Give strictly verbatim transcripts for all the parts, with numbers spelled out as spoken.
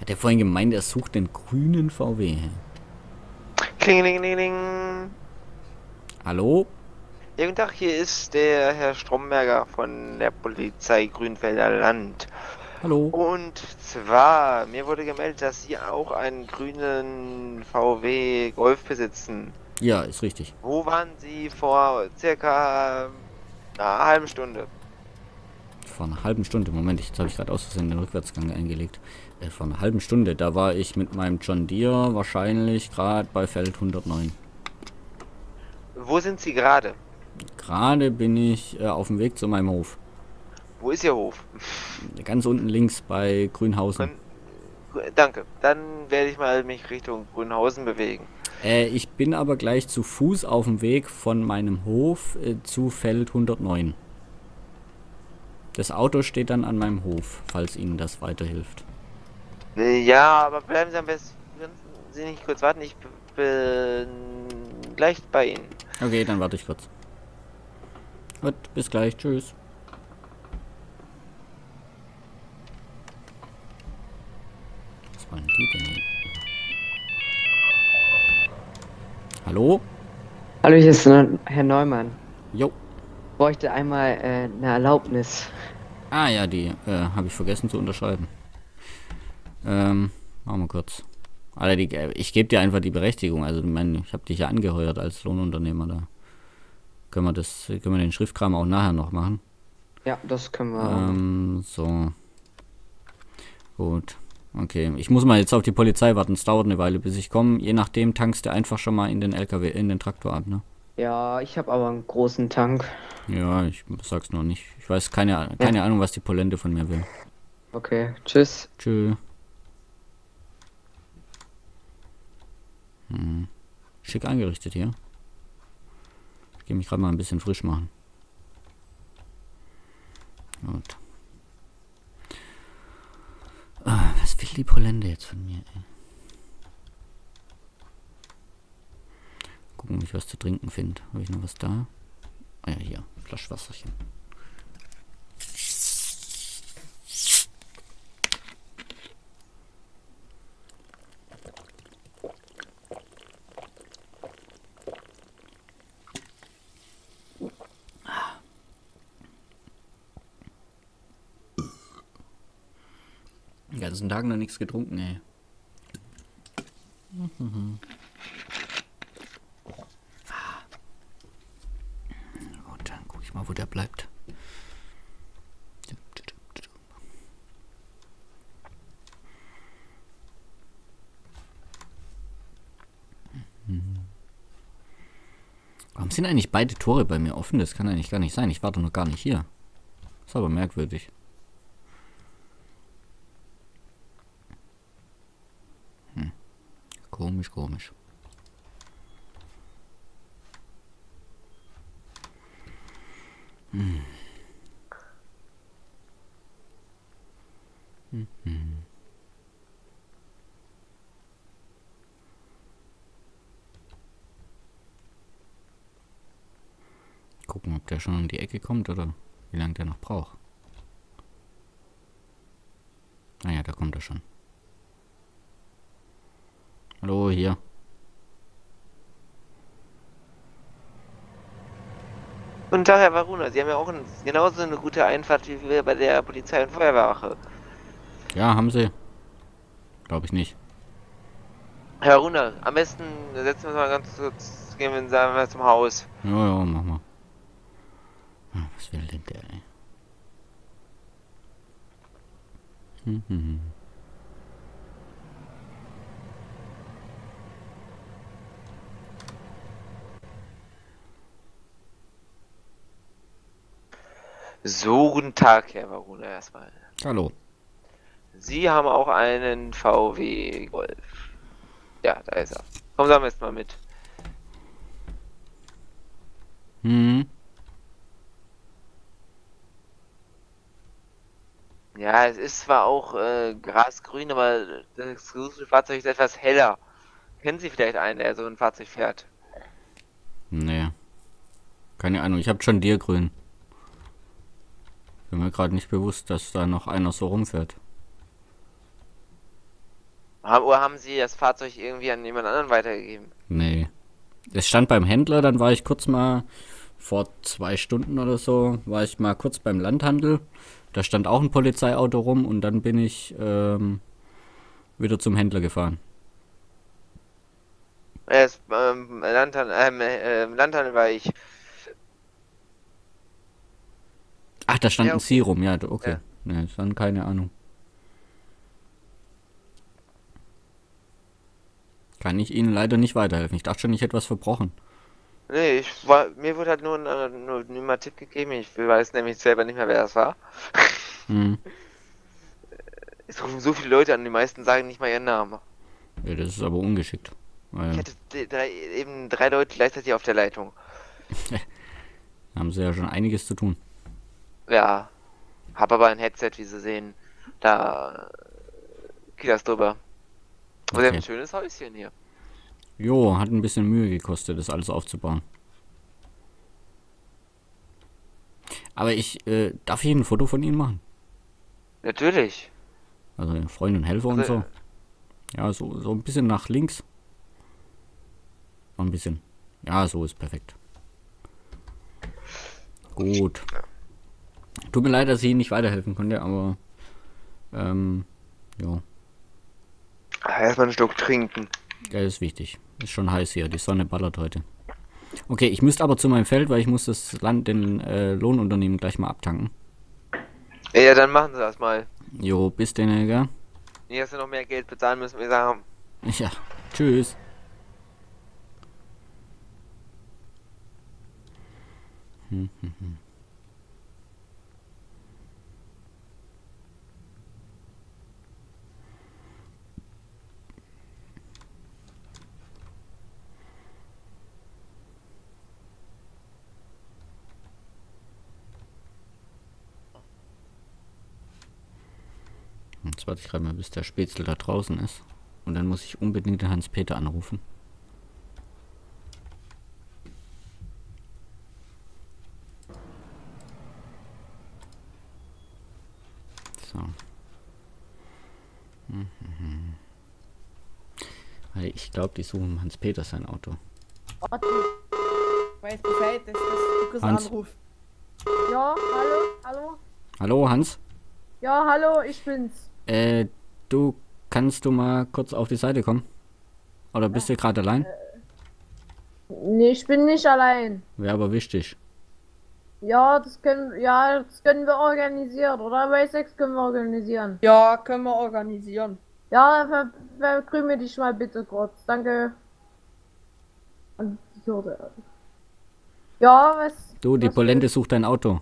Hat er vorhin gemeint, er sucht den grünen V W. Klingelingeling. Hallo? Ja, guten Tag, hier ist der Herr Stromberger von der Polizei Grünfelder Land. Hallo? Und zwar, mir wurde gemeldet, dass Sie auch einen grünen V W Golf besitzen. Ja, ist richtig. Wo waren Sie vor circa einer halben Stunde? Vor einer halben Stunde. Moment, jetzt habe ich gerade aus Versehen den Rückwärtsgang eingelegt. Äh, vor einer halben Stunde, da war ich mit meinem John Deere wahrscheinlich gerade bei Feld hundertneun. Wo sind Sie gerade? Gerade bin ich äh, auf dem Weg zu meinem Hof. Wo ist Ihr Hof? Ganz unten links bei Grünhausen. Können, danke. Dann werde ich mal mich Richtung Grünhausen bewegen. Äh, ich bin aber gleich zu Fuß auf dem Weg von meinem Hof äh, zu Feld hundertneun. Das Auto steht dann an meinem Hof, falls Ihnen das weiterhilft. Ja, aber bleiben Sie am besten, können Sie nicht kurz warten, ich bin gleich bei Ihnen. Okay, dann warte ich kurz. Gut, bis gleich. Tschüss. Was wollen die denn hier? Hallo? Hallo, hier ist Ne- Herr Neumann. Jo. Ich bräuchte einmal äh, eine Erlaubnis. Ah ja, die äh, habe ich vergessen zu unterschreiben. Ähm, machen wir kurz. Alter, die, äh, ich gebe dir einfach die Berechtigung. Also, ich meine, ich habe dich ja angeheuert als Lohnunternehmer. Da können wir das, können wir den Schriftkram auch nachher noch machen. Ja, das können wir. Ähm, so. Gut. Okay. Ich muss mal jetzt auf die Polizei warten. Es dauert eine Weile, bis ich komme. Je nachdem tankst du einfach schon mal in den L K W, in den Traktor ab, ne? Ja, ich habe aber einen großen Tank. Ja, ich sag's noch nicht. Ich weiß keine, keine Ja. Ahnung, was die Polente von mir will. Okay, tschüss. Tschö. Hm. Schick eingerichtet hier. Ich gehe mich gerade mal ein bisschen frisch machen. Gut. Ah, was will die Polente jetzt von mir, ey? Gucken, ob ich was zu trinken finde. Habe ich noch was da? Ah ja, hier. Flaschwasserchen. Den ganzen Tag noch nichts getrunken, ey. Mhm. Und dann gucke ich mal, wo der bleibt. Warum sind eigentlich beide Tore bei mir offen? Das kann eigentlich gar nicht sein. Ich warte noch gar nicht hier. Ist aber merkwürdig. Hm. Komisch, komisch. Hm. Hm, hm. Gucken, ob der schon um die Ecke kommt oder wie lange der noch braucht. Naja, da kommt er schon. Hallo, hier. Guten Tag, Herr Varuna. Sie haben ja auch ein, genauso eine gute Einfahrt wie wir bei der Polizei- und Feuerwehrwache. Ja, haben sie. Glaube ich nicht. Herr Varuna, am besten setzen wir uns mal ganz kurz, gehen wir, sagen wir zum Haus. Ja, ja, mach mal. Hm, was will denn der, ey? Hm, hm, hm. So, guten Tag, Herr Varuna, erstmal. Hallo. Sie haben auch einen V W Golf. Ja, da ist er. Kommen Sie am besten mal mit. Hm. Ja, es ist zwar auch äh, grasgrün, aber das Fahrzeug ist etwas heller. Kennen Sie vielleicht einen, der so ein Fahrzeug fährt? Nee. Keine Ahnung, ich habe schon dir grün. Bin mir gerade nicht bewusst, dass da noch einer so rumfährt. Haben- Oder haben Sie das Fahrzeug irgendwie an jemand anderen weitergegeben? Nee. Es stand beim Händler, dann war ich kurz mal, vor zwei Stunden oder so, war ich mal kurz beim Landhandel. Da stand auch ein Polizeiauto rum und dann bin ich ähm, wieder zum Händler gefahren. Erst ähm, Landhandel, ähm, äh, Landhandel war ich. Ach, da stand Ja, ein okay. Sie rum, ja, okay. Ja. Nee, dann keine Ahnung. Kann ich Ihnen leider nicht weiterhelfen. Ich dachte schon, ich hätte was verbrochen. Nee, ich war, mir wurde halt nur, ein- äh, nur, nur mal Tipp gegeben. Ich weiß nämlich selber nicht mehr, wer das war. Hm. Es rufen so viele Leute an, die meisten sagen nicht mal ihren Namen. Ja, das ist aber ungeschickt. Ich Weil hatte d- drei, eben drei Leute gleichzeitig auf der Leitung. da haben sie ja schon einiges zu tun. Ja, hab aber ein Headset, wie Sie sehen. Da geht das drüber. Und Sie haben Okay. ein schönes Häuschen hier. Jo, hat ein bisschen Mühe gekostet, das alles aufzubauen. Aber ich, äh, darf ich ein Foto von Ihnen machen? Natürlich. Also Freund und Helfer und Also, so. Ja, so, so ein bisschen nach links. Noch ein bisschen. Ja, so ist perfekt. Gut. Tut mir leid, dass ich Ihnen nicht weiterhelfen konnte, aber ähm, ja, Erstmal einen Schluck trinken. das ist wichtig. Ist schon heiß hier, die Sonne ballert heute. Okay, ich müsste aber zu meinem Feld, weil ich muss das Land, den äh, Lohnunternehmen gleich mal abtanken. Ja, dann machen Sie das mal. Jo, bis denn, gell? Nicht, dass Sie noch mehr Geld bezahlen müssen, wir sagen. Ja, tschüss. Hm, hm, hm. Jetzt warte ich gerade mal, bis der Spätzle da draußen ist. Und dann muss ich unbedingt den Hans-Peter anrufen. So. Mhm. Weil ich glaube, die suchen Hans-Peter sein Auto. Warte. Weiß Bescheid, dass das Lukas Hans. anruft. Ja, hallo, hallo. Hallo, Hans? Ja, hallo, ich bin's. Äh, du, kannst du mal kurz auf die Seite kommen? Oder bist du gerade allein? Nee, ich bin nicht allein. Wäre aber wichtig. Ja, das können, ja, das können wir organisieren, oder? Bei sechs können wir organisieren. Ja, können wir organisieren. Ja, ver verkrümel dich mal bitte kurz. Danke. An die Hürde. Ja, was? Du, die was Polente willst- sucht dein Auto.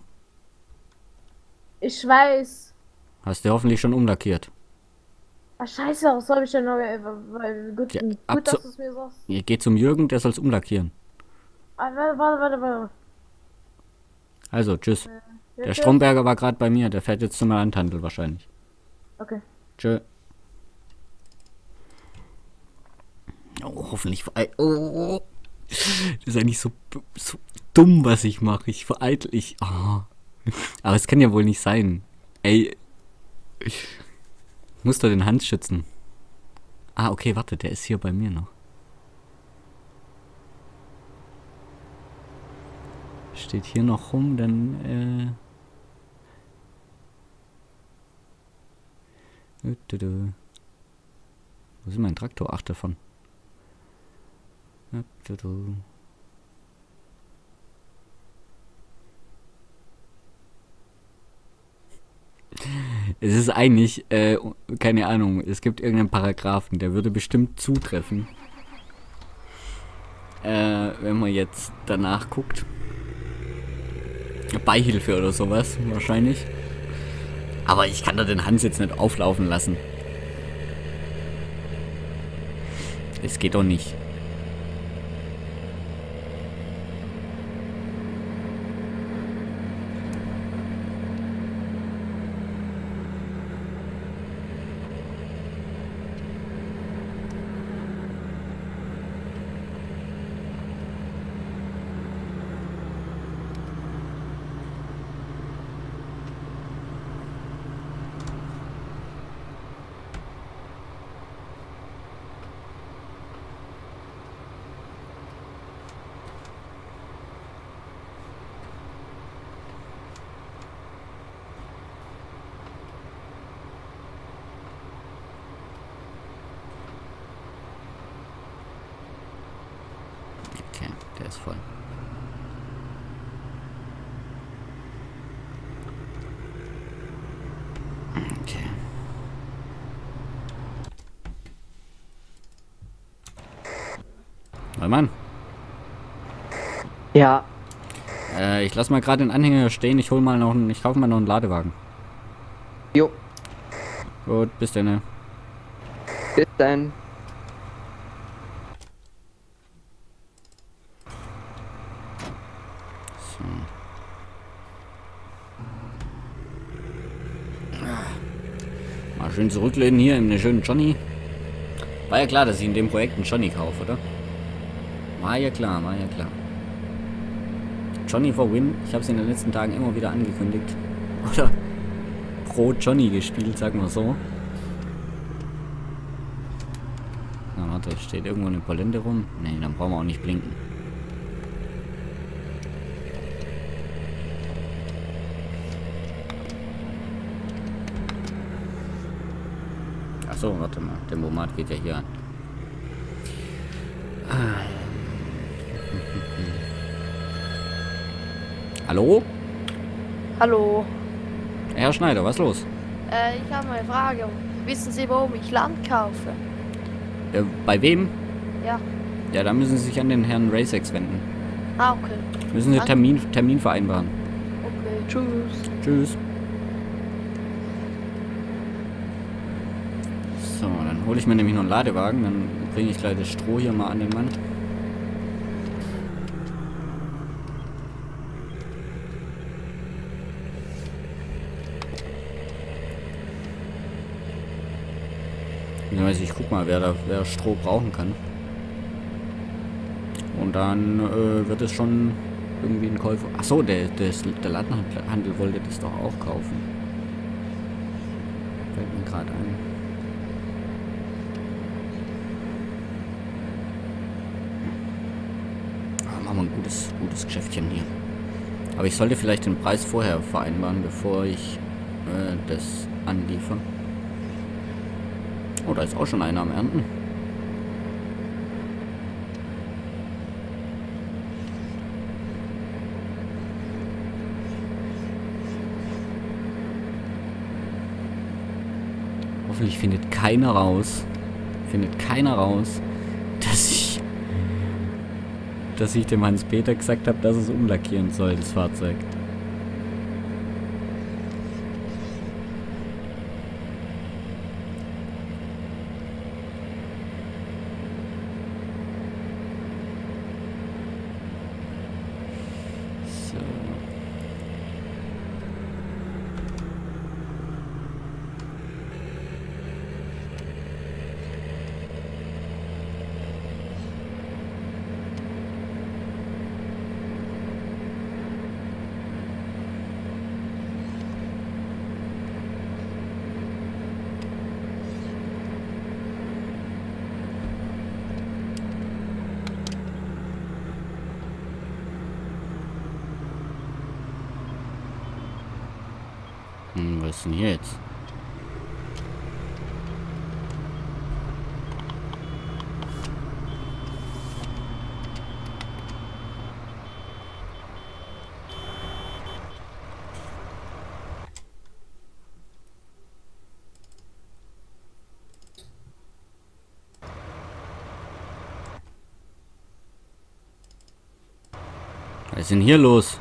Ich weiß. Hast du hoffentlich schon umlackiert. Ah, scheiße, was soll ich denn noch? äh, weil- Gut, Ja, gut ab dass zu- du es mir sagst. Ihr geht zum Jürgen, der soll's umlackieren. Ah, warte, warte, warte, warte. Also, tschüss. Ja, Der tschüss. Stromberger war gerade bei mir, der fährt jetzt zum Landhandel wahrscheinlich. Okay. Tschö. Oh, hoffentlich. verei- Oh. Das ist eigentlich so, so dumm, was ich mache. Ich vereitel ich. Oh. Aber es kann ja wohl nicht sein. Ey. Ich muss doch den Hans schützen. Ah, okay, warte, der ist hier bei mir noch. Steht hier noch rum, dann, äh. Dü, dü, dü. Wo ist mein Traktor? Ach, davon. Dü, dü, dü. Es ist eigentlich, äh, keine Ahnung, es gibt irgendeinen Paragraphen, der würde bestimmt zutreffen. Äh, wenn man jetzt danach guckt. Beihilfe oder sowas, wahrscheinlich. Aber ich kann da den Hans jetzt nicht auflaufen lassen. Es geht doch nicht. ist voll. Okay. Neumann. Ja. Äh, ich lass mal gerade den Anhänger stehen. Ich hol mal noch einen, ich kaufe mal noch einen Ladewagen. Jo. Gut, bis dann. Bis dann. So. Mal schön zurücklehnen hier in eine schöne Johnny. War ja klar, dass ich in dem Projekt einen Johnny kaufe, oder? War ja klar, war ja klar. Johnny for Win. Ich habe es in den letzten Tagen immer wieder angekündigt. Oder pro Johnny gespielt, sagen wir so. Na warte, steht irgendwo eine Polente rum? Ne, dann brauchen wir auch nicht blinken. Achso, warte mal. Der Tempomat geht ja hier an. Ah. Hallo? Hallo. Herr Schneider, was ist los? Äh, ich habe eine Frage. Wissen Sie, warum ich Land kaufe? Äh, bei wem? Ja. Ja, da müssen Sie sich an den Herrn Racex wenden. Ah, okay. Müssen Sie Danke. Termin, Termin vereinbaren. Okay, tschüss. Tschüss. So, dann hole ich mir nämlich noch einen Ladewagen. Dann bringe ich gleich das Stroh hier mal an den Mann. Ich guck mal, wer da wer Stroh brauchen kann. Und dann äh, wird es schon irgendwie ein Käufer. Achso, der, der, der Ladenhandel wollte das doch auch kaufen. Fällt mir gerade ein. Ah, machen wir ein gutes, gutes Geschäftchen hier. Aber ich sollte vielleicht den Preis vorher vereinbaren, bevor ich äh, das anliefere. Oh, da ist auch schon einer am Ernten. Hoffentlich findet keiner raus, findet keiner raus, dass ich, dass ich dem Hans-Peter gesagt habe, dass es umlackieren soll, das Fahrzeug. Hm, was ist denn hier jetzt? Was ist denn hier los?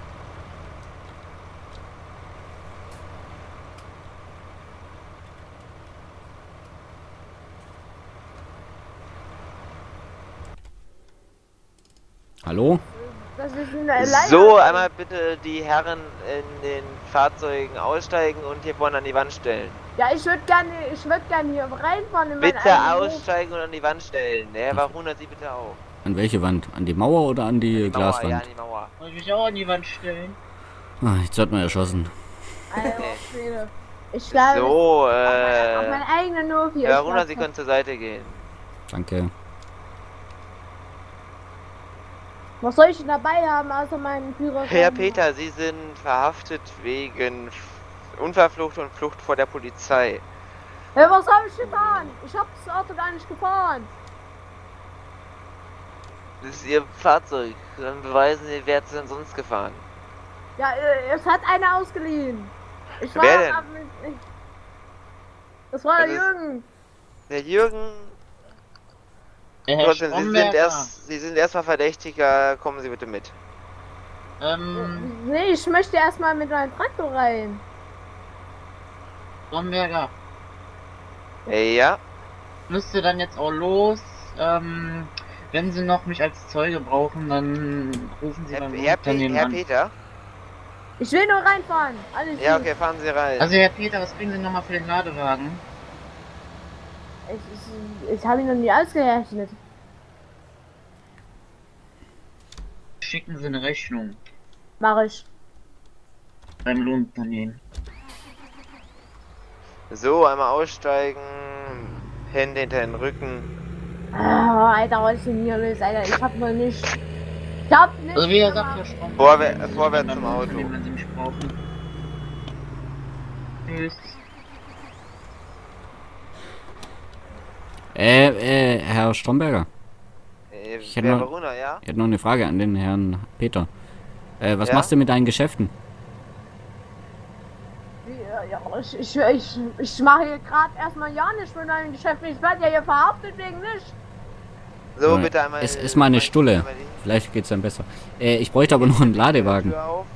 Hallo? Das ist eine So, einmal bitte die Herren in den Fahrzeugen aussteigen und hier vorne an die Wand stellen. Ja, ich würde gerne, ich würde gerne hier reinfahren in meinen Bitte eigenen Hof. aussteigen und an die Wand stellen. Der Herr Wachhunert, Sie bitte auch. An welche Wand? An die Mauer oder an die, An die Mauer, Glaswand? ja, an die Mauer. Soll ich mich auch an die Wand stellen? Ah, jetzt wird man erschossen. Alter Schwede. Ich schlage So, auf äh... meinen eigenen Hof hier. Herr Ich Wachhunert, Sie schlage- können zur Seite gehen. Danke. Was soll ich denn dabei haben, außer meinen Führerschein? Herr Peter, Sie sind verhaftet wegen Unfallflucht und Flucht vor der Polizei. Ja, was habe ich getan? Ich habe das Auto gar nicht gefahren. Das ist Ihr Fahrzeug. Dann beweisen Sie, wer hat es denn sonst gefahren? Ja, äh, es hat einer ausgeliehen. Ich war Wer denn? ab- ich, das war der Das ist- Jürgen. Der Jürgen. Der Herr Trotzdem, Sie sind Stromberger. erst, Sie sind erstmal Verdächtiger. Kommen Sie bitte mit. Ähm, Nee, ich möchte erstmal mit meinem Traktor rein. Stromberger. Äh, ja. Müsste dann jetzt auch los. Ähm, wenn Sie noch mich als Zeuge brauchen, dann rufen Sie Herr, beim Herr, Pe Unternehmen Herr an. Peter. Ich will nur reinfahren. Alles Ja, gut. okay, fahren Sie rein. Also Herr Peter, was kriegen Sie nochmal für den Ladewagen? Ich, ich, ich habe ihn noch nie ausgerechnet. Schicken Sie eine Rechnung Mach ich. beim Lohnunternehmen. So, einmal aussteigen. Hände hinter den Rücken. Ah, Alter, was ist denn hier los, Alter? Ich hab noch nicht. Ich hab nicht. Also wie er gemacht. sagt, Herr Stromberger. Vorwär- rufen Sie vorwärts beim zum Auto. Lohnunternehmen, wenn Sie mich brauchen. Tschüss. Äh, äh, Herr Stromberger. Äh, Ich hätte wer noch- Verona, ja? Ich hätte noch eine Frage an den Herrn Peter. Äh, was Ja? machst du mit deinen Geschäften? Ja, ja, ich, ich, ich, ich mache hier gerade erstmal ja nicht mit meinem Geschäft. Ich werde ja hier verhaftet wegen nicht. So, Äh, bitte einmal. Es ist mal eine einmal- Stulle. einmal die- Vielleicht geht's dann besser. Äh, ich bräuchte aber noch einen Ladewagen. Tür auf.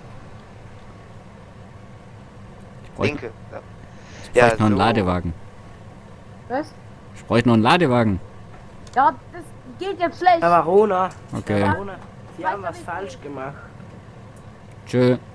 Ich bräuchte, Linke. Ja, ich bräuchte noch einen so. Ladewagen. Was? Ich bräuchte noch einen Ladewagen. Ja, das geht jetzt schlecht. Herr Varona, Okay. Herr Varona, Sie Weiß haben doch was nicht, falsch gemacht. Tschö.